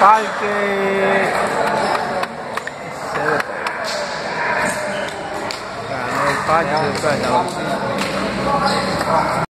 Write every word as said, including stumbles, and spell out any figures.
parque. Ganó el parque, se fue a la